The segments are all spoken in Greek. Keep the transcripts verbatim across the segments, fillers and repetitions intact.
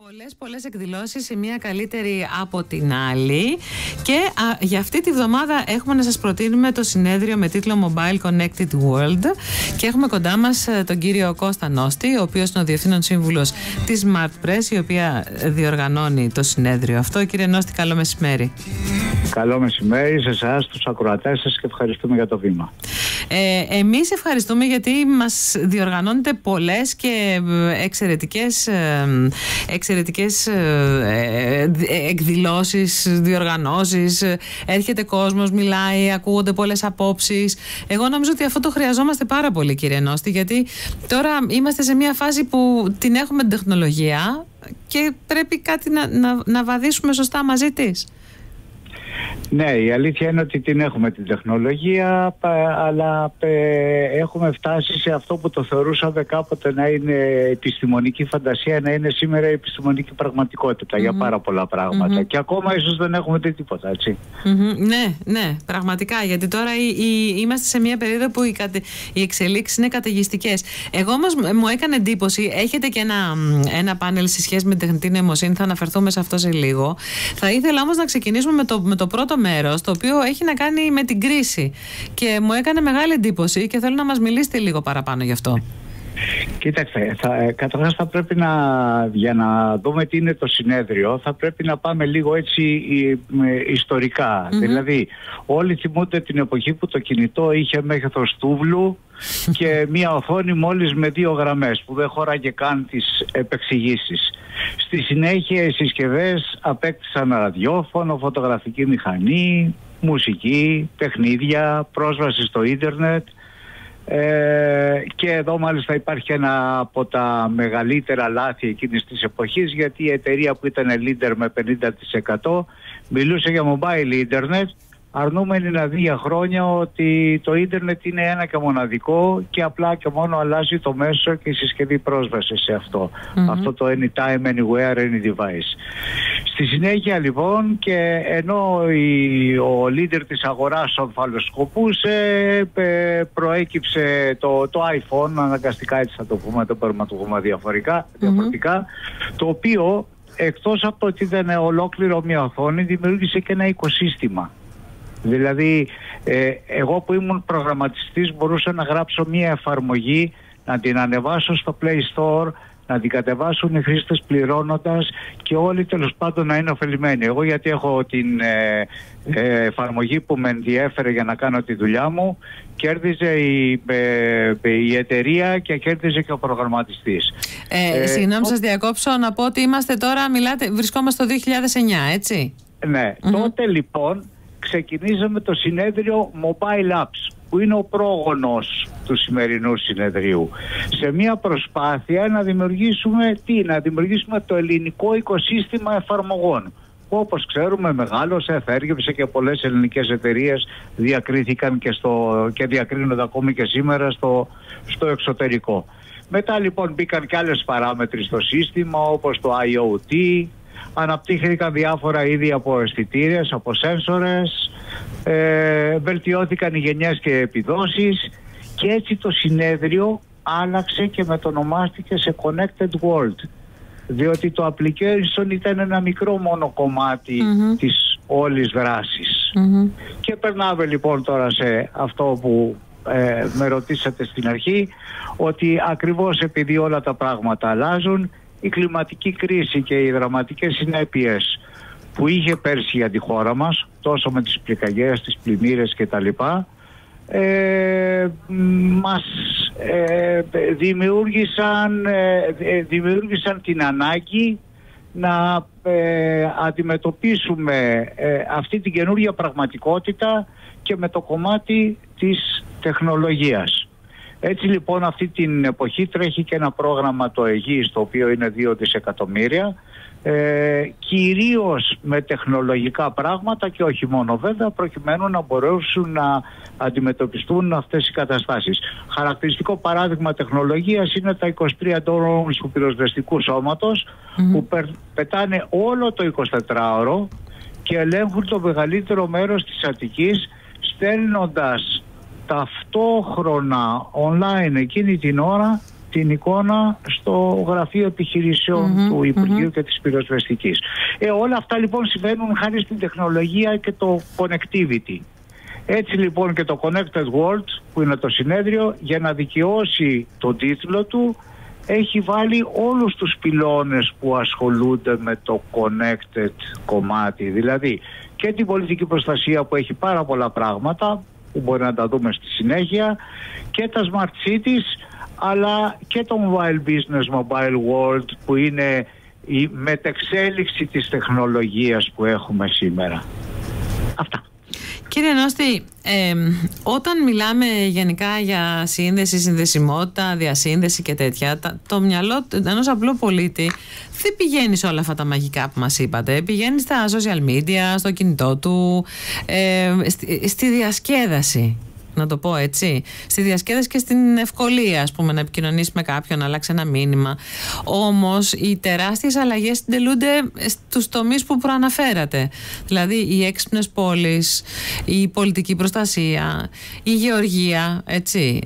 Πολλές πολλές εκδηλώσεις, η μία καλύτερη από την άλλη, και α, για αυτή τη βδομάδα έχουμε να σας προτείνουμε το συνέδριο με τίτλο Mobile Connected World και έχουμε κοντά μας τον κύριο Κώστα Νόστη, ο οποίος είναι ο Διευθύνων Σύμβουλος της Smart Press, η οποία διοργανώνει το συνέδριο αυτό. Κύριε Νόστη, καλό μεσημέρι. Καλό μεσημέρι σε εσάς, τους ακροατές σας, και ευχαριστούμε για το βήμα. Ε, εμείς ευχαριστούμε γιατί μας διοργανώνετε πολλές και εξαιρετικές, εξαιρετικές εκδηλώσεις, διοργανώσεις. Έρχεται κόσμος, μιλάει, ακούγονται πολλές απόψεις. Εγώ νομίζω ότι αυτό το χρειαζόμαστε πάρα πολύ, κύριε Νόστη, γιατί τώρα είμαστε σε μια φάση που την έχουμε την τεχνολογία και πρέπει κάτι να, να, να βαδίσουμε σωστά μαζί της. Ναι, η αλήθεια είναι ότι την έχουμε την τεχνολογία, αλλά έχουμε φτάσει σε αυτό που το θεωρούσαμε κάποτε να είναι επιστημονική φαντασία, να είναι σήμερα επιστημονική πραγματικότητα mm-hmm. για πάρα πολλά πράγματα. Mm-hmm. Και ακόμα ίσως δεν έχουμε δει τίποτα, έτσι. Mm-hmm. Ναι, ναι, πραγματικά, γιατί τώρα η, η, είμαστε σε μια περίοδο που οι, κατε, οι εξελίξεις είναι καταιγιστικές. Εγώ όμως μου έκανε εντύπωση, έχετε και ένα, ένα πάνελ σε σχέση με την τεχνητή νοημοσύνη, θα αναφερθούμε σε αυτό σε λίγο. Θα ήθελα όμως να ξεκινήσουμε με το, με το πρώτο μέρος, το οποίο έχει να κάνει με την κρίση, και μου έκανε μεγάλη εντύπωση και θέλω να μας μιλήσετε λίγο παραπάνω γι' αυτό. Κοίταξε, θα, καταρχάς θα πρέπει να, για να δούμε τι είναι το συνέδριο, θα πρέπει να πάμε λίγο έτσι ιστορικά. Mm-hmm. Δηλαδή, όλοι θυμούνται την εποχή που το κινητό είχε μέγεθος τούβλου και μία οθόνη μόλις με δύο γραμμές που δεν χώραγε καν τις επεξηγήσεις. Στη συνέχεια οι συσκευές απέκτησαν ραδιόφωνο, φωτογραφική μηχανή, μουσική, παιχνίδια, πρόσβαση στο ίντερνετ. Ε, και εδώ μάλιστα υπάρχει ένα από τα μεγαλύτερα λάθη εκείνης της εποχής, γιατί η εταιρεία που ήταν leader με πενήντα τοις εκατό μιλούσε για mobile internet, αρνούμενη να δει για χρόνια ότι το ίντερνετ είναι ένα και μοναδικό και απλά και μόνο αλλάζει το μέσο και η συσκευή πρόσβαση σε αυτό. Mm-hmm. Αυτό το anytime, anywhere, any device. Στη συνέχεια λοιπόν, και ενώ η, ο leader της αγοράς ομφαλοσκοπούσε, προέκυψε το, το iPhone, αναγκαστικά έτσι θα το πούμε, το μπορούμε να το πούμε διαφορετικά, διαφορετικά mm-hmm. το οποίο εκτός από το ότι ήταν ολόκληρο μια οθόνη, δημιούργησε και ένα οικοσύστημα. Δηλαδή, ε, εγώ που ήμουν προγραμματιστής μπορούσα να γράψω μία εφαρμογή, να την ανεβάσω στο Play Store, να την κατεβάσουν οι χρήστες πληρώνοντας και όλοι τέλος πάντων να είναι ωφελημένοι. Εγώ γιατί έχω την ε, ε, εφαρμογή που με ενδιέφερε για να κάνω τη δουλειά μου, κέρδιζε η, ε, η εταιρεία και κέρδιζε και ο προγραμματιστής. Ε, ε, συγγνώμη, σας διακόψω, να πω ότι είμαστε τώρα, μιλάτε, βρισκόμαστε το δύο χιλιάδες εννιά, έτσι. Ναι, mm-hmm. τότε λοιπόν ξεκινήσαμε το συνέδριο Mobile Apps, που είναι ο πρόγονος του σημερινού συνεδρίου, σε μια προσπάθεια να δημιουργήσουμε τι, να δημιουργήσουμε το ελληνικό οικοσύστημα εφαρμογών, που όπως ξέρουμε μεγάλωσε, θέργεψε και πολλές ελληνικές εταιρείες διακρίθηκαν και, στο, και διακρίνονται ακόμη και σήμερα στο, στο εξωτερικό. Μετά λοιπόν μπήκαν και άλλες παράμετροι στο σύστημα, όπως το IoT, αναπτύχθηκαν διάφορα είδη από αισθητήρες, από σένσορες, ε, βελτιώθηκαν οι γενιές και επιδόσεις, και έτσι το συνέδριο άλλαξε και μετονομάστηκε σε Connected World, διότι το application ήταν ένα μικρό μόνο κομμάτι mm-hmm. της όλης δράσης. Mm-hmm. Και περνάμε λοιπόν τώρα σε αυτό που ε, με ρωτήσατε στην αρχή, ότι ακριβώς επειδή όλα τα πράγματα αλλάζουν, η κλιματική κρίση και οι δραματικές συνέπειες που είχε πέρσι για τη χώρα μας, τόσο με τις πυρκαγιές, τις πλημμύρες κτλ, ε, μας ε, δημιούργησαν, ε, δημιούργησαν την ανάγκη να ε, αντιμετωπίσουμε ε, αυτή την καινούργια πραγματικότητα και με το κομμάτι της τεχνολογίας. Έτσι λοιπόν αυτή την εποχή τρέχει και ένα πρόγραμμα το ΕΓΙ, το οποίο είναι δύο δισεκατομμύρια, ε, κυρίως με τεχνολογικά πράγματα και όχι μόνο βέβαια, προκειμένου να μπορέσουν να αντιμετωπιστούν αυτές οι καταστάσεις. Χαρακτηριστικό παράδειγμα τεχνολογίας είναι τα είκοσι τρία drones του πυροσβεστικού σώματος mm-hmm. που πε, πετάνε όλο το εικοσιτετράωρο και ελέγχουν το μεγαλύτερο μέρος της Αττικής, στέλνοντας ταυτόχρονα online εκείνη την ώρα την εικόνα στο γραφείο επιχειρήσεων mm-hmm, του Υπουργείου mm-hmm. και της πυροσβεστικής. Ε, όλα αυτά λοιπόν συμβαίνουν χάρη στην τεχνολογία και το connectivity. Έτσι λοιπόν και το Connected World, που είναι το συνέδριο, για να δικαιώσει τον τίτλο του, έχει βάλει όλους τους πυλώνες που ασχολούνται με το connected κομμάτι. Δηλαδή και την πολιτική προστασία, που έχει πάρα πολλά πράγματα που μπορεί να τα δούμε στη συνέχεια, και τα smart cities, αλλά και το mobile business, mobile world, που είναι η μετεξέλιξη της τεχνολογίας που έχουμε σήμερα. Αυτά. Κύριε Νώστη, ε, όταν μιλάμε γενικά για σύνδεση, συνδεσιμότητα, διασύνδεση και τέτοια, το μυαλό ενός απλού πολίτη δεν πηγαίνει σε όλα αυτά τα μαγικά που μας είπατε. Πηγαίνει στα social media, στο κινητό του, ε, στη, στη διασκέδαση. Να το πω έτσι, στη διασκέδαση και στην ευκολία, ας πούμε, να επικοινωνήσει με κάποιον, να αλλάξει ένα μήνυμα. Όμως οι τεράστιες αλλαγές συντελούνται στους τομείς που προαναφέρατε. Δηλαδή οι έξυπνες πόλεις, η πολιτική προστασία, η γεωργία, έτσι.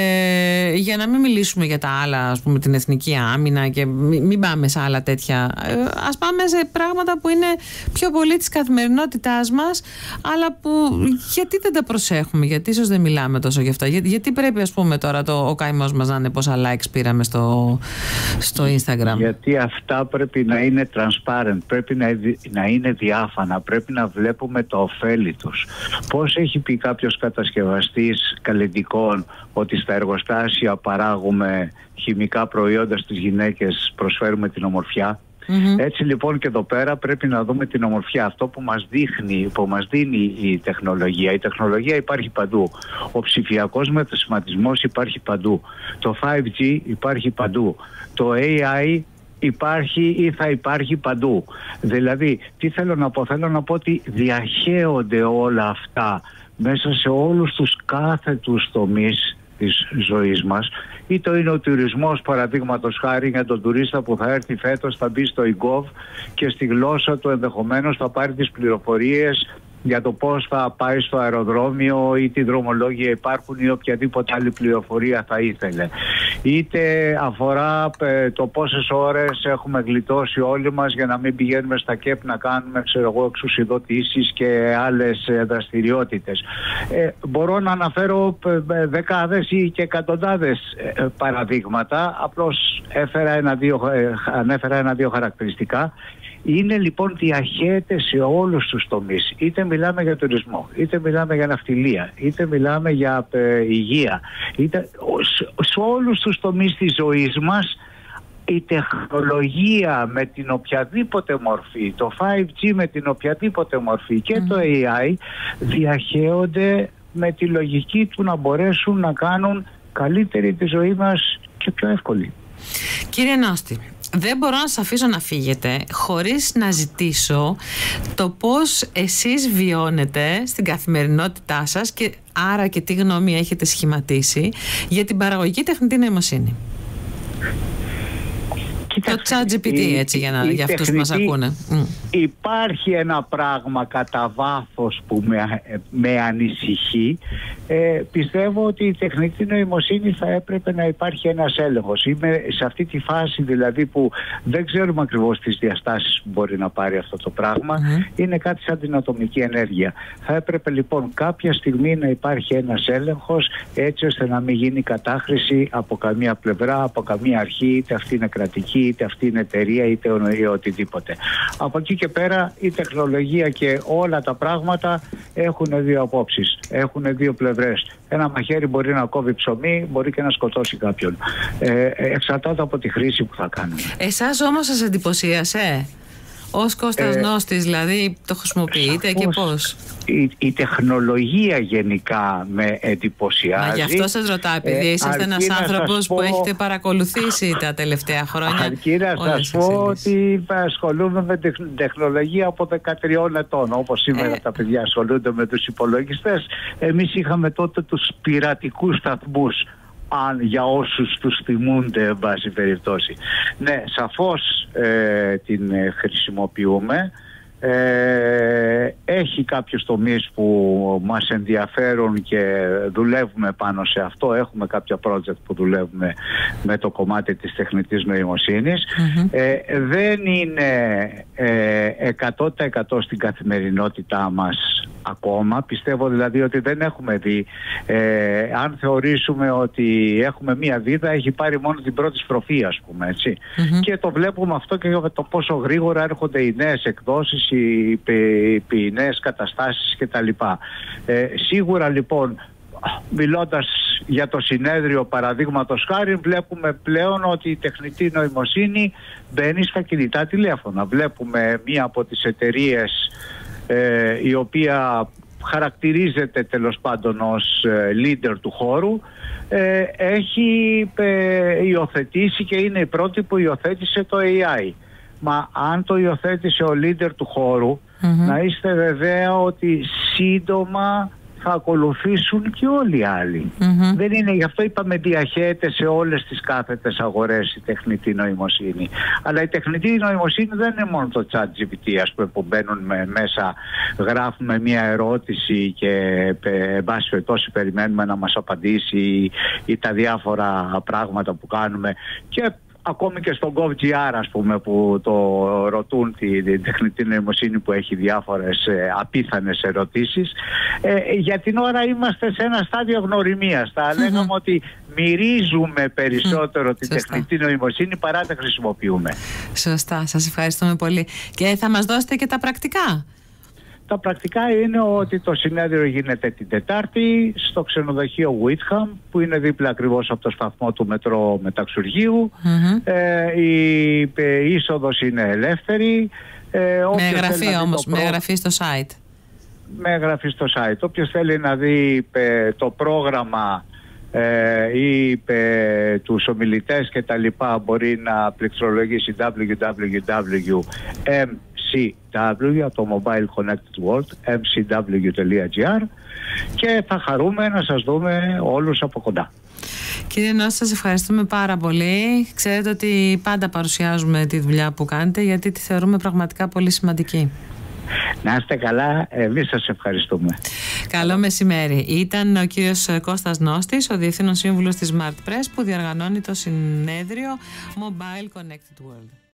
Ε, για να μην μιλήσουμε για τα άλλα, ας πούμε, την εθνική άμυνα και μην, μην πάμε σε άλλα τέτοια. Ε, ας πάμε σε πράγματα που είναι πιο πολύ της καθημερινότητάς μας, αλλά που γιατί δεν τα προσέχουμε, γιατί ίσως δεν μιλάμε τόσο γι' αυτά. Για, γιατί πρέπει, ας πούμε, τώρα το, ο καημός μας να είναι πόσα likes πήραμε στο, στο Instagram? Γιατί αυτά πρέπει να είναι transparent, πρέπει να, να είναι διάφανα, πρέπει να βλέπουμε το ωφέλη τους. Πώς έχει πει κάποιος κατασκευαστής καλλιτικών ότι στα εργοστάσια παράγουμε χημικά προϊόντα, στις γυναίκες προσφέρουμε την ομορφιά. Mm-hmm. Έτσι λοιπόν και εδώ πέρα πρέπει να δούμε την ομορφιά. Αυτό που μας δείχνει, που μας δίνει η τεχνολογία. Η τεχνολογία υπάρχει παντού. Ο ψηφιακός μετασχηματισμός υπάρχει παντού. Το φάιβ τζι υπάρχει παντού. Το έι άι υπάρχει ή θα υπάρχει παντού. Δηλαδή, τι θέλω να πω? Θέλω να πω ότι διαχέονται όλα αυτά μέσα σε όλους τους κάθετους τομείς της ζωής μας. Είτε είναι ο τουρισμός, παραδείγματος χάρη, για τον τουρίστα που θα έρθει φέτος, θα μπει στο e-gov και στη γλώσσα του ενδεχομένως θα πάρει τις πληροφορίες για το πώς θα πάει στο αεροδρόμιο ή τι δρομολόγια υπάρχουν ή οποιαδήποτε άλλη πληροφορία θα ήθελε. Είτε αφορά ε, το πόσες ώρες έχουμε γλιτώσει όλοι μας για να μην πηγαίνουμε στα ΚΕΠ να κάνουμε, ξέρω εγώ, εξουσιοδοτήσεις και άλλες ε, δραστηριότητες. Ε, μπορώ να αναφέρω ε, δεκάδες ή και εκατοντάδες ε, παραδείγματα, απλώς έφερα ένα-δύο, ε, ανέφερα ένα-δύο χαρακτηριστικά. Είναι λοιπόν διαχέεται σε όλους τους τομείς. Είτε μιλάμε για τουρισμό, είτε μιλάμε για ναυτιλία, είτε μιλάμε για ε, υγεία, είτε σε όλους τους τομείς της ζωής μας η τεχνολογία με την οποιαδήποτε μορφή, το φάιβ τζι με την οποιαδήποτε μορφή και mm. το έι άι διαχέονται με τη λογική του να μπορέσουν να κάνουν καλύτερη τη ζωή μας και πιο εύκολη. Κύριε Νώστη, δεν μπορώ να σας αφήσω να φύγετε χωρίς να ζητήσω το πώς εσείς βιώνετε στην καθημερινότητά σας και άρα και τι γνώμη έχετε σχηματίσει για την παραγωγική τεχνητή νοημοσύνη. Το ChatGPT, έτσι, για, να, για αυτούς που μας ακούνε. Υπάρχει ένα πράγμα κατά βάθος που με, με ανησυχεί. Ε, πιστεύω ότι η τεχνητή νοημοσύνη θα έπρεπε να υπάρχει ένας έλεγχος. Είμαι σε αυτή τη φάση δηλαδή που δεν ξέρουμε ακριβώς τις διαστάσεις που μπορεί να πάρει αυτό το πράγμα. Mm-hmm. Είναι κάτι σαν την ατομική ενέργεια. Θα έπρεπε λοιπόν κάποια στιγμή να υπάρχει ένας έλεγχος, έτσι ώστε να μην γίνει κατάχρηση από καμία πλευρά, από καμία αρχή, είτε αυτή είναι κρατική, είτε αυτή είναι εταιρεία, είτε οτιδήποτε. Από εκεί και πέρα η τεχνολογία και όλα τα πράγματα έχουν δύο απόψεις, έχουν δύο πλευρές. Ένα μαχαίρι μπορεί να κόβει ψωμί, μπορεί και να σκοτώσει κάποιον. Ε, εξαρτάται από τη χρήση που θα κάνουμε. Εσάς όμως σας εντυπωσίασε? Ως Κώστας ε, Νώστης δηλαδή το χρησιμοποιείτε σαφώς, και πώς? Η, η τεχνολογία γενικά με εντυπωσιάζει. Μα γι' αυτό σας ρωτάω, επειδή ε, είσαστε ένας άνθρωπος πω, που έχετε παρακολουθήσει τα τελευταία χρόνια. Αρκεί να σας πω ότι ασχολούμαι με τεχνολογία από δεκατρία ετών. Όπως σήμερα ε, τα παιδιά ασχολούνται με τους υπολογιστές. Εμείς είχαμε τότε τους πειρατικούς σταθμούς, αν για όσους τους θυμούνται, εν πάση περιπτώσει. Ναι, σαφώς ε, την ε, χρησιμοποιούμε. Ε, έχει κάποιους τομείς που μας ενδιαφέρουν και δουλεύουμε πάνω σε αυτό. Έχουμε κάποια project που δουλεύουμε με το κομμάτι της τεχνητής νοημοσύνης. Mm-hmm. Ε, δεν είναι ε, εκατό τοις εκατό στην καθημερινότητά μας ακόμα. Πιστεύω δηλαδή ότι δεν έχουμε δει. Ε, αν θεωρήσουμε ότι έχουμε μία βίδα, έχει πάρει μόνο την πρώτη στροφή, ας πούμε, έτσι. Mm-hmm. Και το βλέπουμε αυτό και για το πόσο γρήγορα έρχονται οι νέες εκδόσεις, οι, οι, οι νέες καταστάσεις κτλ. Ε, σίγουρα λοιπόν, μιλώντας για το συνέδριο παραδείγματος χάρη, βλέπουμε πλέον ότι η τεχνητή νοημοσύνη μπαίνει στα κινητά τηλέφωνα. Βλέπουμε μία από τις εταιρείες ε, η οποία χαρακτηρίζεται τέλος πάντων ως ε, leader του χώρου, ε, έχει ε, υιοθετήσει και είναι η πρώτη που υιοθέτησε το έι άι. Μα αν το υιοθέτησε ο leader του χώρου, mm-hmm. να είστε βεβαία ότι σύντομα θα ακολουθήσουν και όλοι οι άλλοι. Mm-hmm. Δεν είναι, γι' αυτό είπαμε, διαχέεται σε όλες τις κάθετες αγορές η τεχνητή νοημοσύνη. Αλλά η τεχνητή νοημοσύνη δεν είναι μόνο το chat τζι πι τι, ας πούμε, που μπαίνουν με, μέσα, γράφουμε μια ερώτηση και εν πάση περιπτώσει περιμένουμε να μας απαντήσει ή, ή τα διάφορα πράγματα που κάνουμε. Και ακόμη και στο GovGR, ας πούμε, που το ρωτούν την τη τεχνητή νοημοσύνη, που έχει διάφορες ε, απίθανες ερωτήσεις. Ε, για την ώρα είμαστε σε ένα στάδιο γνωριμίας. Θα λέγαμε ότι μυρίζουμε περισσότερο την Σωστά. τεχνητή νοημοσύνη παρά τα χρησιμοποιούμε. Σωστά, σας ευχαριστούμε πολύ. Και θα μας δώσετε και τα πρακτικά. Τα πρακτικά είναι ότι το συνέδριο γίνεται την Τετάρτη στο ξενοδοχείο Whitham, που είναι δίπλα ακριβώς από το σταθμό του μετρό Μεταξουργείου. Mm-hmm. Ε, η, η είσοδος είναι ελεύθερη. Ε, με εγγραφή όμως, προ... με εγγραφή στο site. Με εγγραφή στο site. Όποιος θέλει να δει ε, το πρόγραμμα ε, ή ε, τους ομιλητές και τα λοιπά, μπορεί να πληκτρολογήσει double-u double-u double-u τελεία εμ σι ντάμπλιου από το Mobile Connected World, εμ σι ντάμπλιου τελεία τζι άρ, και θα χαρούμε να σας δούμε όλους από κοντά. Κύριε Νόση, σας ευχαριστούμε πάρα πολύ. Ξέρετε ότι πάντα παρουσιάζουμε τη δουλειά που κάνετε, γιατί τη θεωρούμε πραγματικά πολύ σημαντική. Να είστε καλά, εμείς σας ευχαριστούμε. Καλό μεσημέρι. Ήταν ο κύριος Κώστας Νόστης, ο Διευθύνων Σύμβουλος της Smart Press, που διοργανώνει το συνέδριο Mobile Connected World.